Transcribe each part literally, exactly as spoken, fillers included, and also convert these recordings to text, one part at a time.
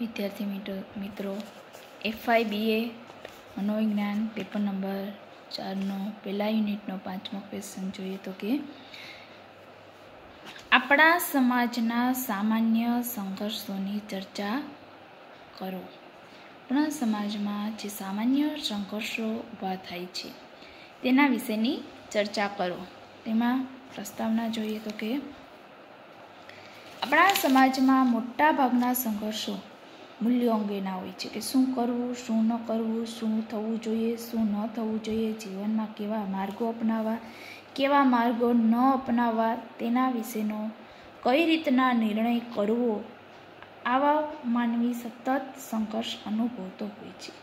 વિદ્યાર્થી મિત્રો મિત્રો એફઆઈ બીએ મનોવિજ્ઞાન પેપર નંબર ચારનો પહેલા યુનિટનો પાંચમો ક્વેશ્ચન જોઈએ તો કે આપણા સમાજના સામાન્ય સંઘર્ષોની ચર્ચા કરો. આપણા સમાજમાં જે સામાન્ય સંઘર્ષો ઊભા થાય છે તેના વિશેની ચર્ચા કરો. તેમાં પ્રસ્તાવના જોઈએ તો કે આપણા સમાજમાં મોટા ભાગના સંઘર્ષો મૂલ્યો અંગેના હોય છે કે શું કરવું, શું ન કરવું, શું થવું જોઈએ, શું ન થવું જોઈએ, જીવનમાં કેવા માર્ગો અપનાવવા, કેવા માર્ગો ન અપનાવવા, તેના વિશેનો કઈ રીતના નિર્ણય કરવો, આવા માનવી સતત સંઘર્ષ અનુભવતો હોય છે.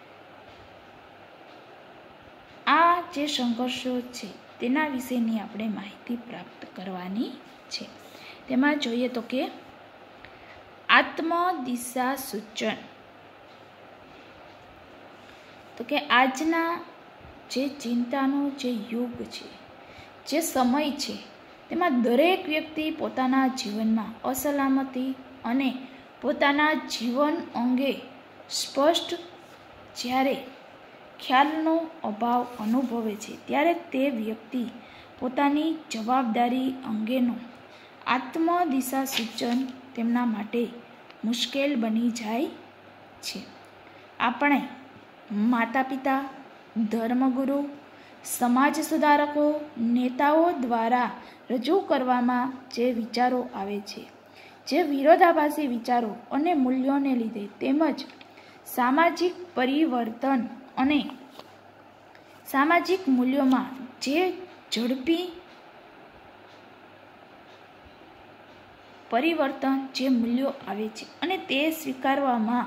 આ જે સંઘર્ષો છે તેના વિશેની આપણે માહિતી પ્રાપ્ત કરવાની છે. તેમાં જોઈએ તો કે આત્મદિશા સૂચન, તો કે આજના જે ચિંતાનો જે યુગ છે, જે સમય છે, તેમાં દરેક વ્યક્તિ પોતાના જીવનમાં અસલામતી અને પોતાના જીવન અંગે સ્પષ્ટ જ્યારે ખ્યાલનો અભાવ અનુભવે છે ત્યારે તે વ્યક્તિ પોતાની જવાબદારી અંગેનો આત્મદિશા સૂચન તેમના માટે મુશ્કેલ બની જાય છે. આપણે માતા પિતા, ધર્મગુરુ, સમાજ સુધારકો, નેતાઓ દ્વારા રજૂ કરવામાં જે વિચારો આવે છે, જે વિરોધાભાસી વિચારો અને મૂલ્યોને લીધે તેમજ સામાજિક પરિવર્તન અને સામાજિક મૂલ્યોમાં જે ઝડપી પરિવર્તન જે મૂલ્યો આવે છે અને તે સ્વીકારવામાં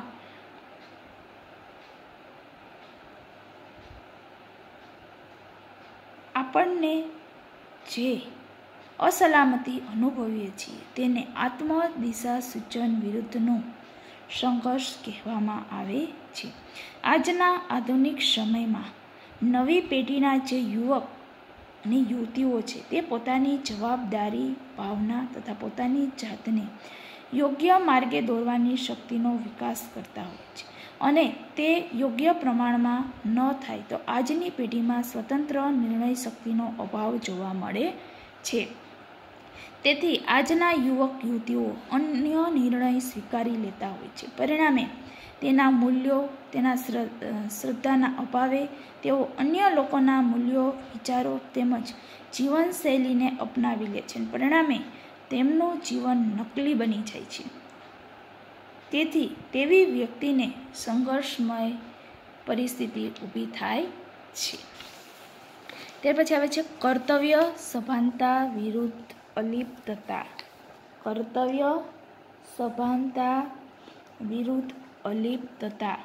આપણને જે અસલામતી અનુભવીએ છીએ તેને આત્મદિશા સૂચન વિરુદ્ધનો સંઘર્ષ કહેવામાં આવે છે. આજના આધુનિક સમયમાં નવી પેઢીના જે યુવક અને યુવતીઓ છે તે પોતાની જવાબદારી ભાવના તથા પોતાની જાતને યોગ્ય માર્ગે દોરવાની શક્તિનો વિકાસ કરતા હોય છે અને તે યોગ્ય પ્રમાણમાં ન થાય તો આજની પેઢીમાં સ્વતંત્ર નિર્ણય શક્તિનો અભાવ જોવા મળે છે. તેથી આજના યુવક યુવતીઓ અન્ય નિર્ણય સ્વીકારી લેતા હોય છે. પરિણામે તેના મૂલ્યો, તેના શ્રદ્ધાના અભાવે તેઓ અન્ય લોકોના મૂલ્યો, વિચારો તેમજ જીવનશૈલીને અપનાવી લે છે. પરિણામે તેમનું જીવન નકલી બની જાય છે. તેથી તેવી વ્યક્તિને સંઘર્ષમય પરિસ્થિતિ ઊભી થાય છે. ત્યાર પછી આવે છે કર્તવ્ય સભાનતા વિરુદ્ધ અલિપ્તતા. કર્તવ્ય સભાનતા વિરુદ્ધ અલિપ્તતા,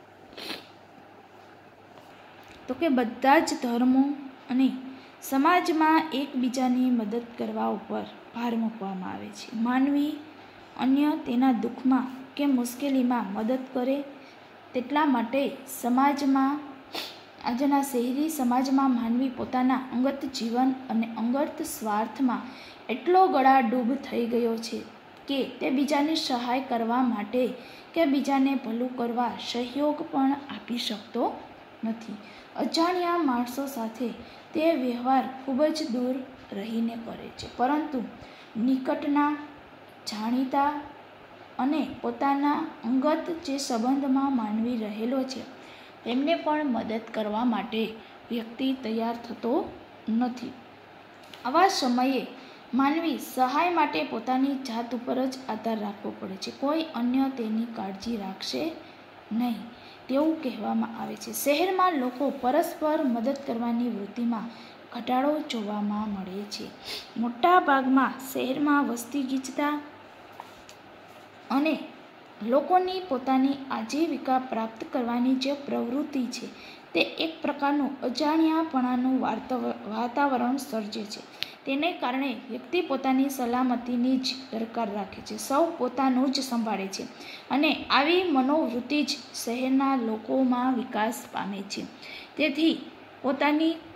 તો કે બધા જ ધર્મો અને સમાજમાં એકબીજાની મદદ કરવા ઉપર ભાર મૂકવામાં આવે છે. માનવી અન્ય તેના દુઃખમાં કે મુશ્કેલીમાં મદદ કરે તેટલા માટે સમાજમાં આજના શહેરી સમાજમાં માનવી પોતાના અંગત જીવન અને અંગત સ્વાર્થમાં એટલો ગળાડૂબ થઈ ગયો છે કે તે બીજાની સહાય કરવા માટે કે બીજાને ભલું કરવા સહયોગ પણ આપી શકતો નથી. અજાણ્યા માણસો સાથે તે વ્યવહાર ખૂબ જ દૂર રહીને કરે છે, પરંતુ નિકટના જાણીતા અને પોતાના અંગત જે સંબંધમાં માનવી રહેલો છે તેમને પણ મદદ કરવા માટે વ્યક્તિ તૈયાર થતો નથી. આવા સમયે માનવી સહાય માટે પોતાની જાત ઉપર જ આધાર રાખવો પડે છે. કોઈ અન્ય તેની કાળજી રાખશે નહીં તેવું કહેવામાં આવે છે. શહેરમાં લોકો પરસ્પર મદદ કરવાની વૃત્તિમાં ઘટાડો જોવામાં મળે છે. મોટા ભાગમાં શહેરમાં વસ્તી ગીચતા અને લોકોની પોતાની આજીવિકા પ્રાપ્ત કરવાની જે પ્રવૃત્તિ છે તે એક પ્રકારનું અજાણ્યાપણાનું વાતાવરણ સર્જે છે. તેને કારણે વ્યક્તિ પોતાની સલામતીની જ દરકાર રાખે છે, સૌ પોતાનું જ સંભાળે છે અને આવી મનોવૃત્તિ જ શહેરના લોકોમાં વિકાસ પામે છે. તેથી પોતાની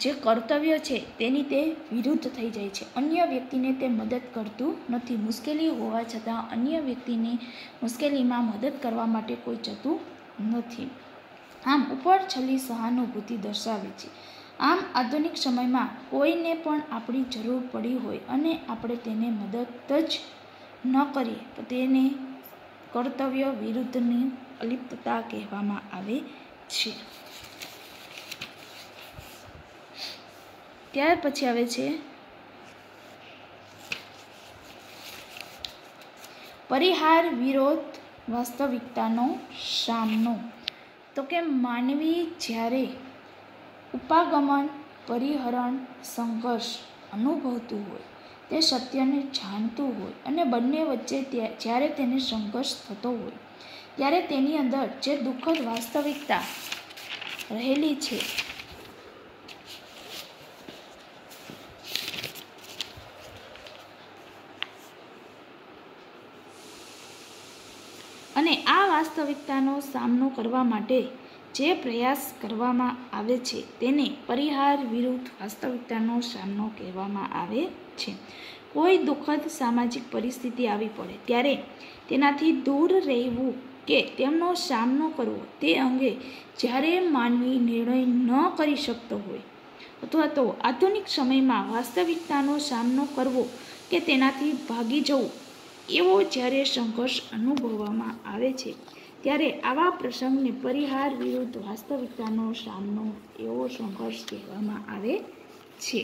જે કર્તવ્ય છે તેની તે વિરુદ્ધ થઈ જાય છે. અન્ય વ્યક્તિને તે મદદ કરતું નથી. મુશ્કેલી હોવા છતાં અન્ય વ્યક્તિની મુશ્કેલીમાં મદદ કરવા માટે કોઈ જતું નથી. આમ ઉપર છેલ્લી સહાનુભૂતિ દર્શાવે છે. આમ આધુનિક સમયમાં કોઈને પણ આપણી જરૂર પડી હોય અને આપણે તેને મદદ જ ન કરીએ તો તેને કર્તવ્ય વિરુદ્ધની અલિપ્તતા કહેવામાં આવે છે. ત્યાર પછી આવે છે પરિહાર વિરોધ વાસ્તવિકતાનો સામનો. તો કે માનવી જ્યારે ઉપાગમન, પરિહરણ, સંઘર્ષ અનુભવતું હોય, તે સત્યને જાણતું હોય અને બંને વચ્ચે જ્યારે તેને સંઘર્ષ થતો હોય ત્યારે તેની અંદર જે દુઃખદ વાસ્તવિકતા રહેલી છે અને આ વાસ્તવિકતાનો સામનો કરવા માટે જે પ્રયાસ કરવામાં આવે છે તેને પરિહાર વિરુદ્ધ વાસ્તવિકતાનો સામનો કહેવામાં આવે છે. કોઈ દુઃખદ સામાજિક પરિસ્થિતિ આવી પડે ત્યારે તેનાથી દૂર રહેવું કે તેમનો સામનો કરવો તે અંગે જ્યારે માનવી નિર્ણય ન કરી શકતો હોય અથવા તો આધુનિક સમયમાં વાસ્તવિકતાનો સામનો કરવો કે તેનાથી ભાગી જવું એવો જ્યારે સંઘર્ષ અનુભવવામાં આવે છે ત્યારે આવા પ્રસંગને પરિહાર વિરુદ્ધ વાસ્તવિકતાનો સામનો એવો સંઘર્ષ કહેવામાં આવે છે.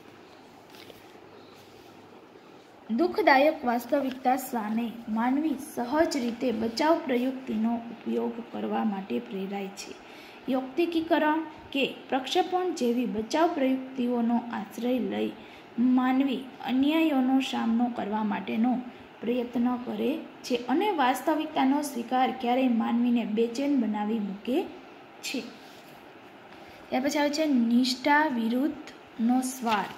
દુઃખદાયક વાસ્તવિકતા સામે માનવી સહજ રીતે બચાવ પ્રયુક્તિનો ઉપયોગ કરવા માટે પ્રેરાય છે. યૌક્તિકીકરણ કે પ્રક્ષેપણ જેવી બચાવ પ્રયુક્તિઓનો આશ્રય લઈ માનવી અન્યાયોનો સામનો કરવા માટેનો પ્રયત્ન કરે છે અને વાસ્તવિકતાનો સ્વીકાર ક્યારેય માનવીને બેચેન બનાવી મૂકે છે. ત્યાર પછી આવે છે નિષ્ઠા વિરુદ્ધનો સ્વાર્થ.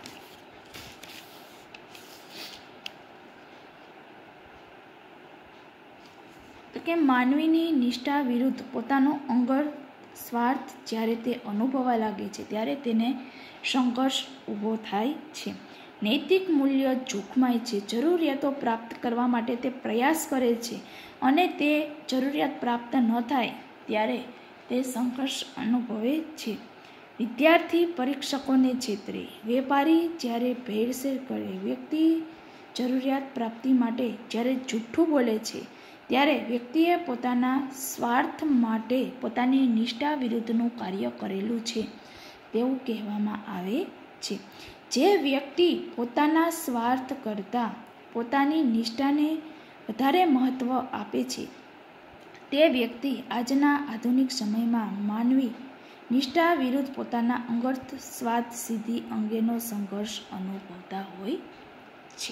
તો કે માનવીની નિષ્ઠા વિરુદ્ધ પોતાનો અંગત સ્વાર્થ જ્યારે તે અનુભવવા લાગે છે ત્યારે તેને સંઘર્ષ ઊભો થાય છે. નૈતિક મૂલ્ય જોખમાય છે. જરૂરિયાતો પ્રાપ્ત કરવા માટે તે પ્રયાસ કરે છે અને તે જરૂરિયાત પ્રાપ્ત ન થાય ત્યારે તે સંઘર્ષ અનુભવે છે. વિદ્યાર્થી પરીક્ષકોને છેતરે. વેપારી જ્યારે ભેળસેળ કરે. વ્યક્તિ જરૂરિયાત પ્રાપ્તિ માટે જ્યારે જૂઠું બોલે છે ત્યારે વ્યક્તિએ પોતાના સ્વાર્થ માટે પોતાની નિષ્ઠા વિરુદ્ધનું કાર્ય કરેલું છે તેવું કહેવામાં આવે છે. જે વ્યક્તિ પોતાના સ્વાર્થ કરતાં પોતાની નિષ્ઠાને વધારે મહત્ત્વ આપે છે તે વ્યક્તિ આજના આધુનિક સમયમાં માનવી નિષ્ઠા વિરુદ્ધ પોતાના અંગત સ્વાર્થ સિદ્ધિ અંગેનો સંઘર્ષ અનુભવતા હોય છે.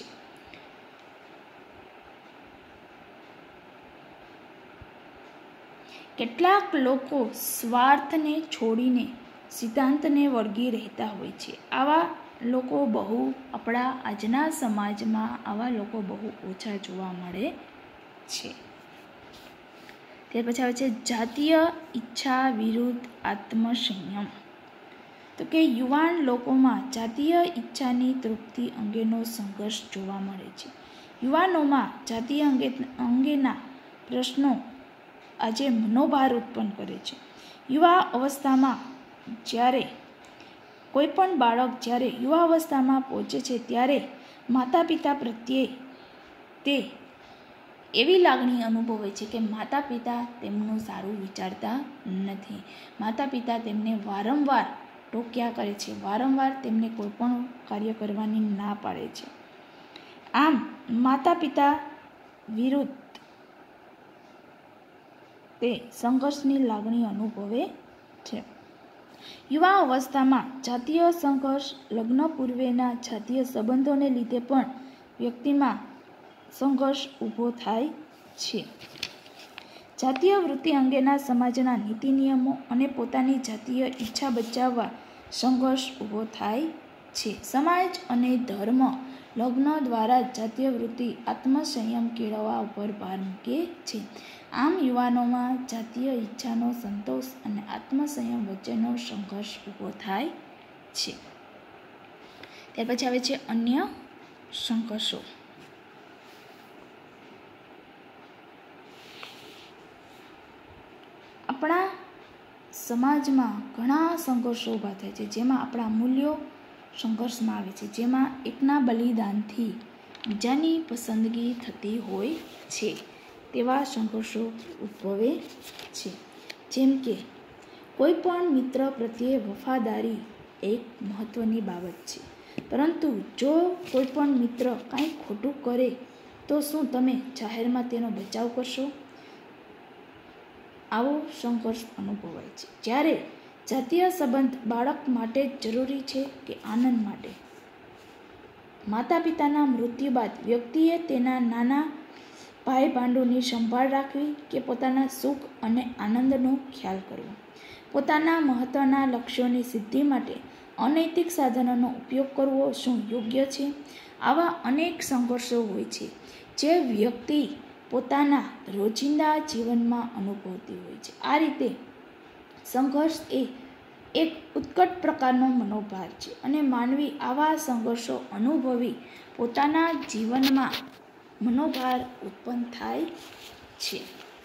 કેટલાક લોકો સ્વાર્થને છોડીને સિદ્ધાંતને વળગી રહેતા હોય છે. આવા લોકો બહુ આપણા આજના સમાજમાં આવા લોકો બહુ ઓછા જોવા મળે છે. ત્યાર પછી આવે છે જાતીય ઈચ્છા વિરુદ્ધ આત્મસંયમ. તો કે યુવાન લોકોમાં જાતીય ઈચ્છાની તૃપ્તિ અંગેનો સંઘર્ષ જોવા મળે છે. યુવાનોમાં જાતીય અંગે અંગેના પ્રશ્નો આજે મનોભાર ઉત્પન્ન કરે છે. યુવા અવસ્થામાં જ્યારે કોઈ પણ બાળક જ્યારે યુવા અવસ્થામાં પહોંચે છે ત્યારે માતા પિતા પ્રત્યે તે એવી લાગણી અનુભવે છે કે માતા પિતા તેમનું સારું વિચારતા નથી. માતા પિતા તેમને વારંવાર ટોક્યા કરે છે, વારંવાર તેમને કોઈ પણ કાર્ય કરવાની ના પાડે છે. આમ માતા પિતા વિરુદ્ધ તે સંઘર્ષની લાગણી અનુભવે છે. યુવા અવસ્થામાં જાતીય સંઘર્ષ, લગ્ન પૂર્વેના જાતીય સંબંધોને લીધે પણ વ્યક્તિમાં સંઘર્ષ ઊભો થાય છે. જાતીય વૃત્તિ અંગેના સમાજના નીતિ નિયમો અને પોતાની જાતીય ઈચ્છા બચાવવા સંઘર્ષ ઊભો થાય છે. સમાજ અને ધર્મ લગ્ન દ્વારા જાતીય વૃત્તિ આત્મસંયમ કેળવવા ઉપર ભાર મૂકે છે. આમ યુવાનોમાં જાતીય ઈચ્છાનો સંતોષ અને આત્મસંયમ વચ્ચેનો સંઘર્ષ ઊભો થાય છે. ત્યાર પછી આવે છે અન્ય સંઘર્ષો. આપણા સમાજમાં ઘણા સંઘર્ષો ઊભા થાય છે, જેમાં આપણા મૂલ્યો સંઘર્ષમાં આવે છે, જેમાં એકના બલિદાનથી બીજાની પસંદગી થતી હોય છે તેવા સંઘર્ષો ઉદ્ભવે છે. જેમ કે કોઈ પણ મિત્ર પ્રત્યે વફાદારી એક મહત્વની બાબત છે, પરંતુ જો કોઈ પણ મિત્ર કાંઈ ખોટું કરે તો શું તમે જાહેરમાં તેનો બચાવ કરશો? આવો સંઘર્ષ અનુભવાય છે. જ્યારે જાતીય સંબંધ બાળક માટે જ જરૂરી છે કે આનંદ માટે? માતા પિતાના મૃત્યુ બાદ વ્યક્તિએ તેના નાના ભાઈ ભાંડોની સંભાળ રાખવી કે પોતાના સુખ અને આનંદનો ખ્યાલ કરવો? પોતાના મહત્વના લક્ષ્યોની સિદ્ધિ માટે અનૈતિક સાધનોનો ઉપયોગ કરવો શું યોગ્ય છે? આવા અનેક સંઘર્ષો હોય છે જે વ્યક્તિ પોતાના રોજિંદા જીવનમાં અનુભવતી હોય છે. આ રીતે સંઘર્ષ એ એક ઉત્કટ પ્રકારનો મનોભાર છે અને માનવી આવા સંઘર્ષો અનુભવી પોતાના જીવનમાં મનોભાર ઉત્પન્ન થાય છે.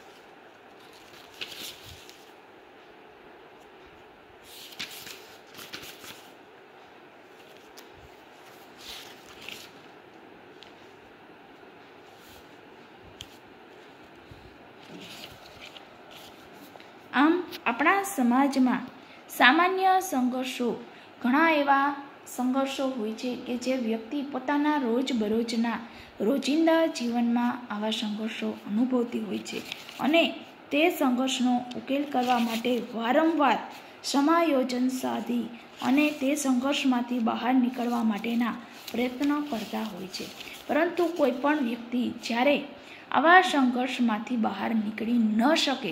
આમ આપણા સમાજમાં સામાન્ય સંઘર્ષો ઘણા એવા સંઘર્ષો હોય છે કે જે વ્યક્તિ પોતાના રોજબરોજના રોજિંદા જીવનમાં આવા સંઘર્ષો અનુભવતી હોય છે અને તે સંઘર્ષનો ઉકેલ કરવા માટે વારંવાર સમાયોજન સાધી અને તે સંઘર્ષમાંથી બહાર નીકળવા માટેના પ્રયત્નો કરતા હોય છે. પરંતુ કોઈ પણ વ્યક્તિ જ્યારે આવા સંઘર્ષમાંથી બહાર નીકળી ન શકે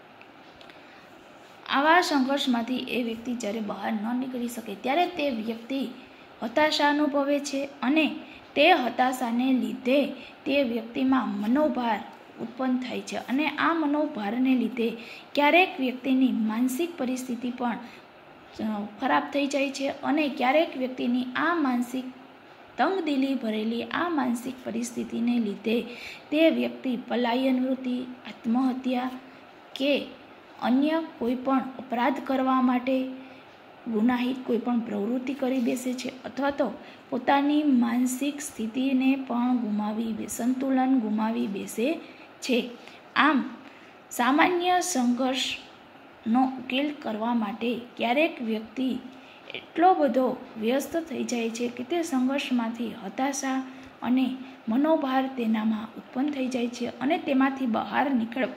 આવા સંઘર્ષમાંથી એ વ્યક્તિ જ્યારે બહાર ન નીકળી શકે ત્યારે તે વ્યક્તિ હતાશા અનુભવે છે અને તે હતાશાને લીધે તે વ્યક્તિમાં મનોભાર ઉત્પન્ન થાય છે અને આ મનોભારને લીધે ક્યારેક વ્યક્તિની માનસિક પરિસ્થિતિ પણ ખરાબ થઈ જાય છે અને ક્યારેક વ્યક્તિની આ માનસિક તંગદિલી ભરેલી આ માનસિક પરિસ્થિતિને લીધે તે વ્યક્તિ પલાયન વૃત્તિ, આત્મહત્યા કે અન્ય કોઈ પણ અપરાધ કરવા માટે ગુનાહિત કોઈ પણ પ્રવૃત્તિ કરી બેસે છે અથવા તો પોતાની માનસિક સ્થિતિને પણ ગુમાવી સંતુલન ગુમાવી બેસે છે. આમ સામાન્ય સંઘર્ષનો ઉકેલ કરવા માટે ક્યારેક વ્યક્તિ એટલો બધો વ્યસ્ત થઈ જાય છે કે તે સંઘર્ષમાંથી હતાશા અને મનોભાર તેનામાં ઉત્પન્ન થઈ જાય છે અને તેમાંથી બહાર નીકળ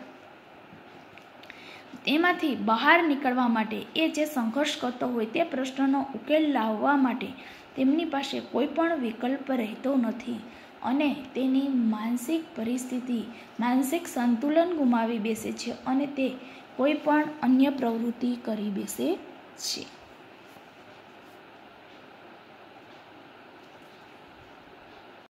તેમાંથી બહાર નીકળવા માટે એ જે સંઘર્ષ કરતો હોય તે પ્રશ્નનો ઉકેલ લાવવા માટે તેમની પાસે કોઈ પણ વિકલ્પ રહેતો નથી અને તેની માનસિક પરિસ્થિતિ માનસિક સંતુલન ગુમાવી બેસે છે અને તે કોઈ પણ અન્ય પ્રવૃત્તિ કરી બેસે છે.